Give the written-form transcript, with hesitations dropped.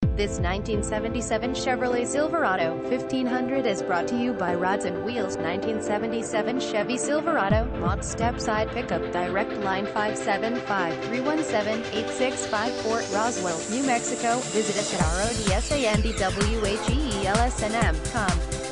This 1977 Chevrolet Silverado 1500 is brought to you by Rods and Wheels. 1977 Chevy Silverado, box step side pickup, direct line 575-317-8654, Roswell, New Mexico. Visit us at RODSANDWHEELSNM.com.